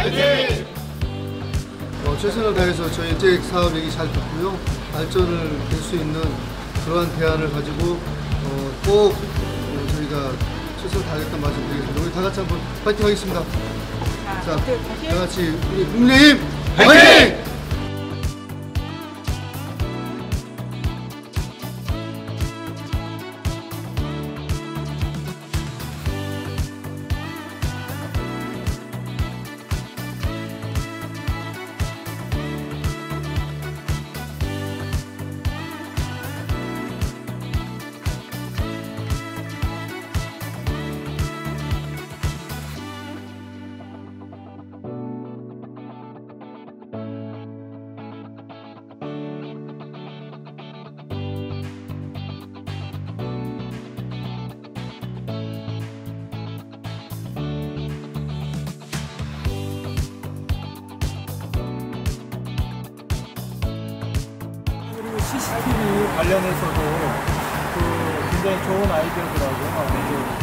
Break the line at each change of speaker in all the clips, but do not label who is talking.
화이팅! 최선을 다해서 저희 잭 사업 얘기 잘 듣고요. 발전을 될 수 있는 그러한 대안을 가지고 꼭 저희가 최선을 다하겠다는 말씀 드리겠습니다. 우리 다 같이 한번 파이팅 하겠습니다. 자, 다 같이 우리 국민의힘 화이팅!
CCTV 관련해서도 굉장히 좋은 아이디어더라고요.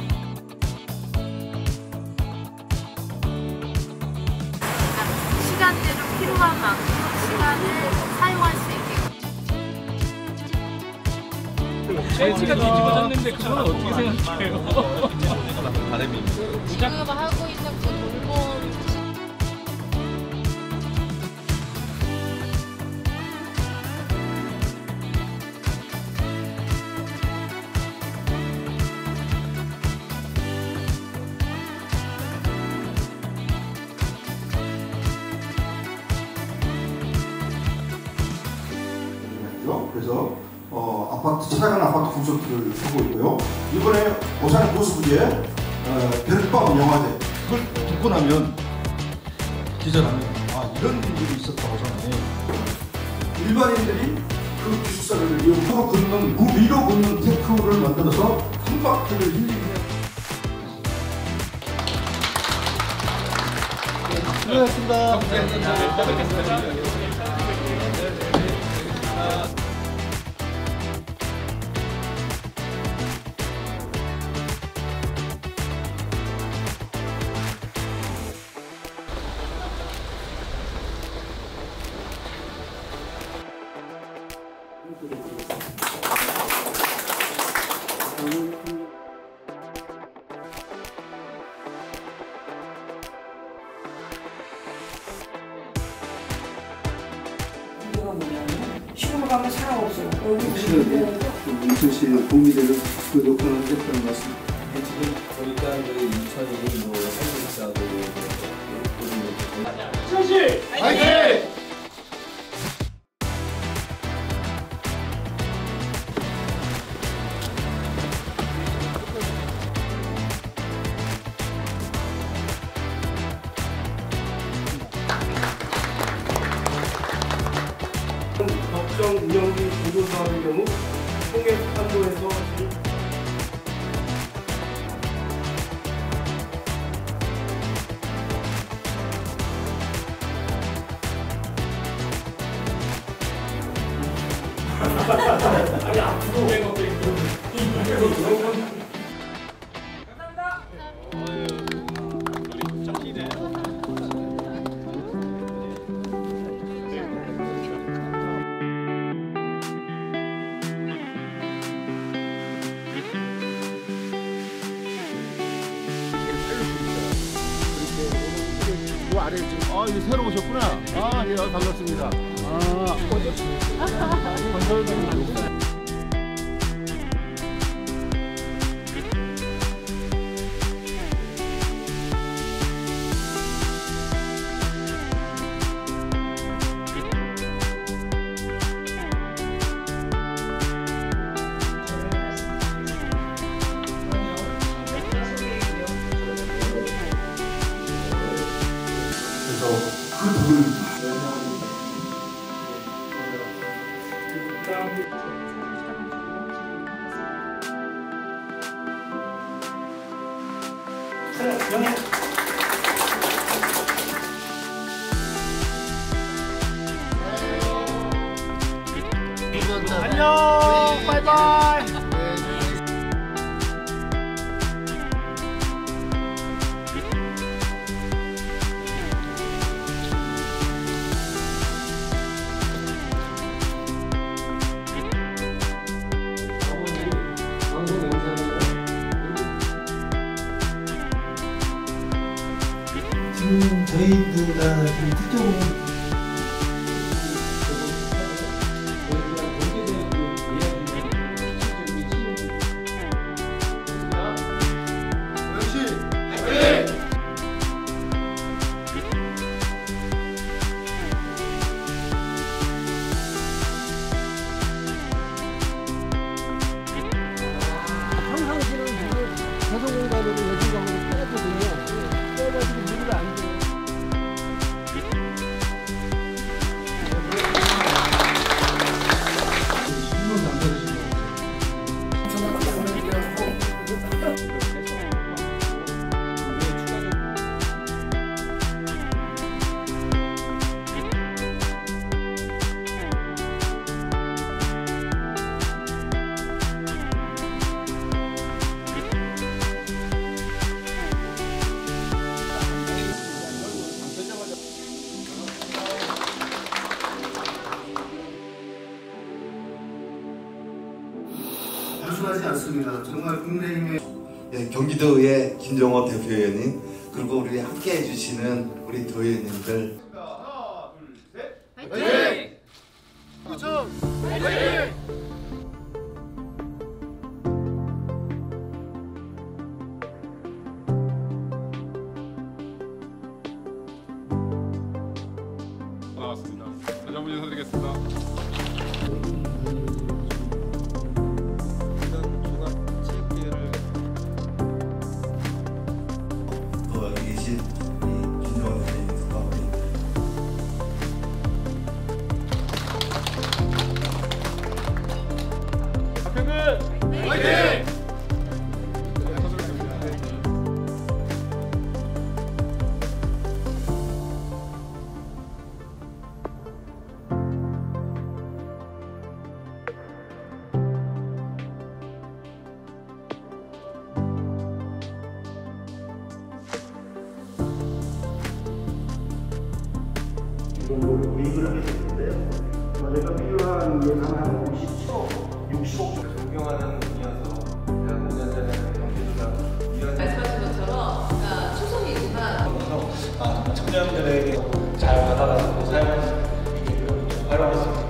시간대로 필요한 만큼 시간을 사용할 수 있게.
돼지가 뒤집어졌는데 그건 어떻게 생각해요?
지금 하고 있는 그 돌봄
그래서 찾아가는 아파트 콘서트를 하고 있고요. 이번에 오산 고수부지에 별밤 영화제 그걸 듣고 나면 기자라면 이런 일이 있었다 오산에 일반인들이 그 기숙사를 이용하고 걷는 그 위로 걷는 테크를 만들어서 한 바퀴를 힐링해.
수고하셨습니다.
시골 가면 사람 없어.
확실하게 민철 씨의 공미대를 녹화를 했다는 말씀.
지금 보니까 인천이 한국사도
현실 화이팅!
법정 운영비 보조 사업의 경우 통해판도에서 아니 앞으로
아래 지금 이거 새로 오셨구나. 예, 반갑습니다. 건설도
안녕, 바이바이.
저희가 좀 특정
평상시는 계속 공간으로 여중강으로 빼거든요. 빼가지고 물을 안 줘요.
단순하지 않습니다. 정말 국민의힘의
경기도의 김정호 대표위원님 그리고 우리 함께 해주시는 우리 도의원님들
하나, 둘, 셋.
화이팅!
구청 화이팅!
나왔습니다. 다시 한번 인사드리겠습니다.
이런 종합체육대회를
또 여기 계신 우리 김정호 대표님과 우리
박형근 화이팅!
정도로 구입을 하게 됐는데요. 저희가 필요한 예산은 50초, 65초.
존경하는 분이어서 제가 5년 전에 경기도당 위원
말씀하신 것처럼 그러니까 초성이지만
청년들에게 잘 받아가지고 사용할 수 있게 활용했습니다.